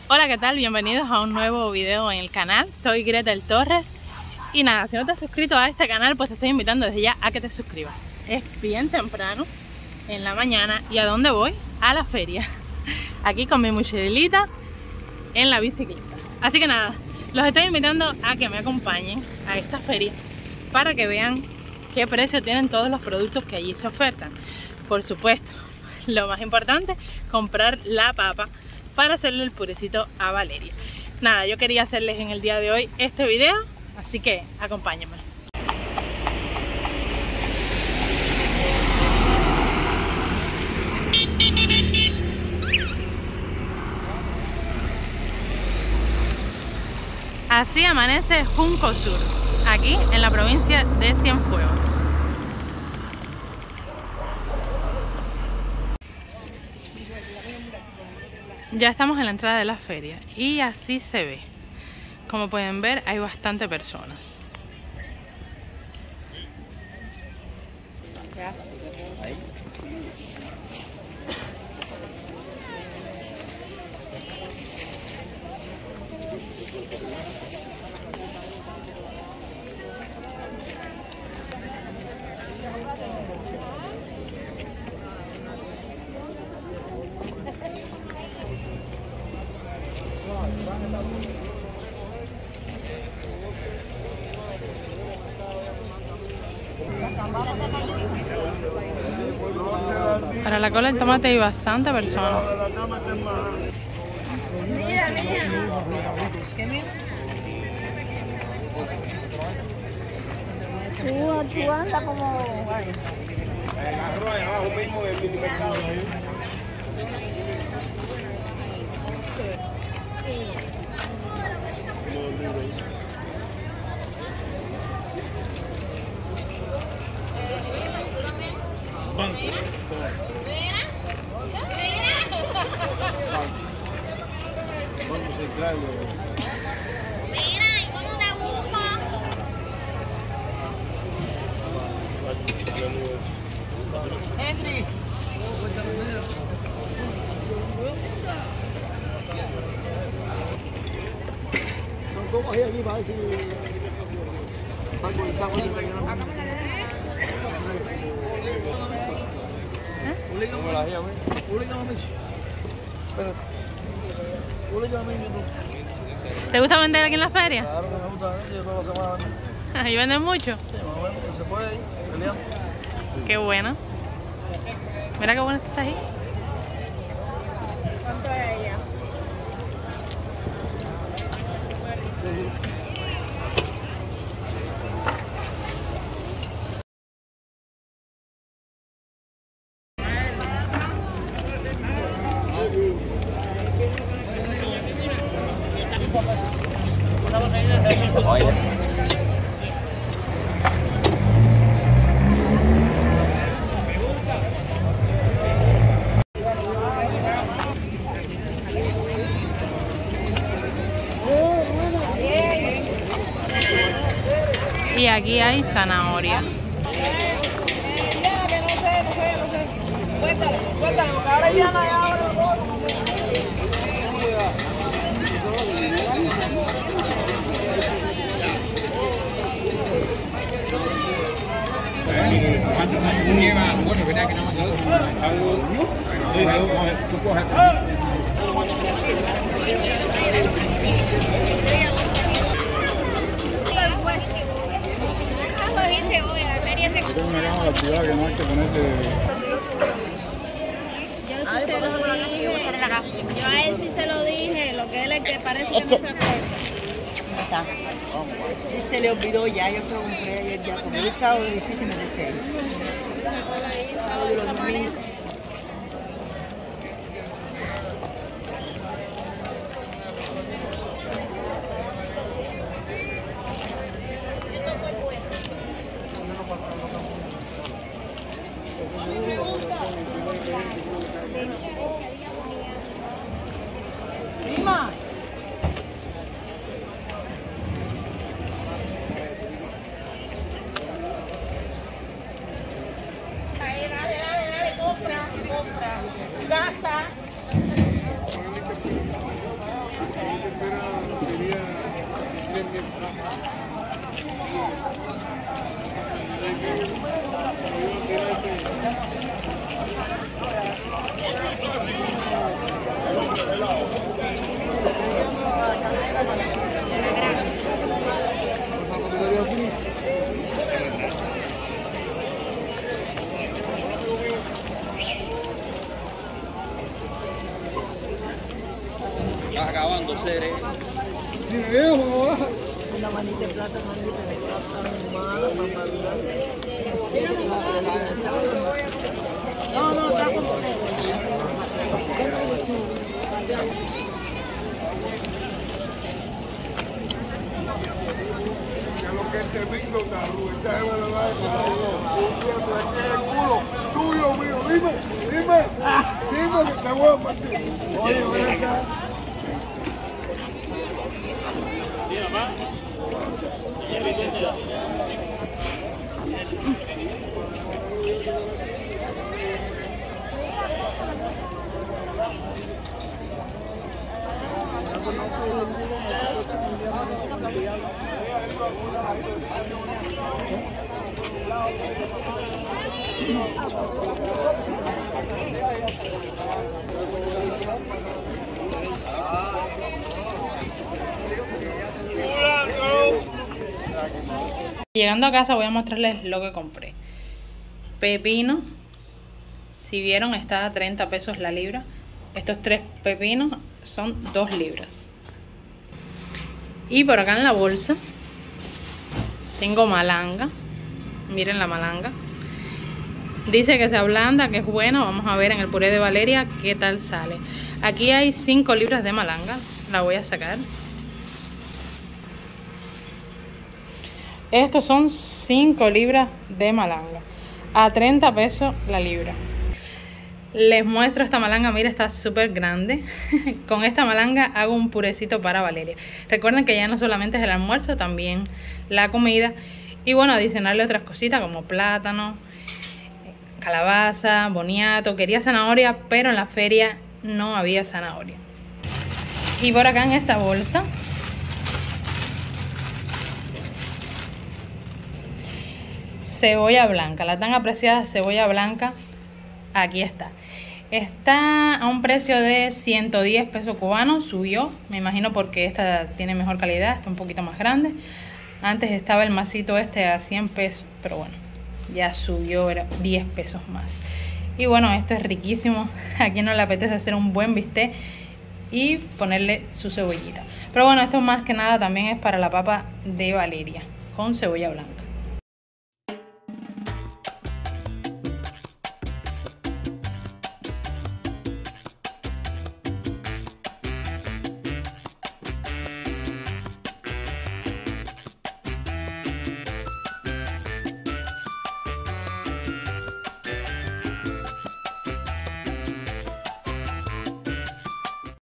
Hola, ¿qué tal? Bienvenidos a un nuevo video en el canal. Soy Gretel Torres. Y nada, si no te has suscrito a este canal, pues te estoy invitando desde ya a que te suscribas. Es bien temprano, en la mañana. ¿Y a dónde voy? A la feria. Aquí con mi mochilita en la bicicleta. Así que nada, los estoy invitando a que me acompañen a esta feria para que vean qué precio tienen todos los productos que allí se ofertan. Por supuesto, lo más importante, comprar la papa para hacerle el purecito a Valeria. Nada, yo quería hacerles en el día de hoy este video, así que acompáñenme. Así amanece Junco Sur, aquí en la provincia de Cienfuegos. Ya estamos en la entrada de la feria y así se ve. Como pueden ver, hay bastante personas. Para la cola del tomate hay bastante personas. Tú andas como... Mira, ¿y cómo te busco? Henry. ¿Cómo es aquí? Va a decir... ¿Te gusta vender aquí en la feria? Claro que me gusta, yo toda la semana vendo. ¿Y venden mucho? Sí, más o menos, se puede ir peleando. Qué bueno. Mira qué bueno está ahí. ¿Cuánto es ella? Y aquí hay zanahoria. Cuéntale, porque ahora ya no hay ahora. Yo tengo una cámara activada que no hay que ponerle... Yo sí se lo dije. Yo a él sí se lo dije. Lo que él es que parece que no se acuerda. Está. Se le olvidó ya, yo se lo compré ayer ya, porque el sábado es difícil meterse. Sábado y los domingos. Prima. Ahí, dale, compra. acabando seres. Una manita de plata, manita de plata, humana, mamá. No, está como que este bingo está esa es verdad el culo tuyo mío, dime que te voy a partir. Oye, ven acá. Llegando a casa voy a mostrarles lo que compré. Pepino, si vieron, está a 30 pesos la libra. Estos 3 pepinos son 2 libras. Y por acá en la bolsa tengo malanga. Miren la malanga. Dice que se ablanda, que es buena. Vamos a ver en el puré de Valeria qué tal sale. Aquí hay 5 libras de malanga. La voy a sacar. Estos son 5 libras de malanga. A 30 pesos la libra. Les muestro esta malanga, mira, está súper grande. Con esta malanga hago un purecito para Valeria. Recuerden que ya no solamente es el almuerzo, también la comida. Y bueno, adicionarle otras cositas como plátano, calabaza, boniato. Quería zanahoria, pero en la feria no había zanahoria. Y por acá en esta bolsa cebolla blanca, la tan apreciada cebolla blanca. Aquí está. Está a un precio de 110 pesos cubanos. Subió, me imagino porque esta tiene mejor calidad, está un poquito más grande. Antes estaba el masito este a 100 pesos, pero bueno, ya subió, era 10 pesos más. Y bueno, esto es riquísimo. A quien no le apetece hacer un buen bistec y ponerle su cebollita. Pero bueno, esto más que nada también es para la papa de Valeria con cebolla blanca.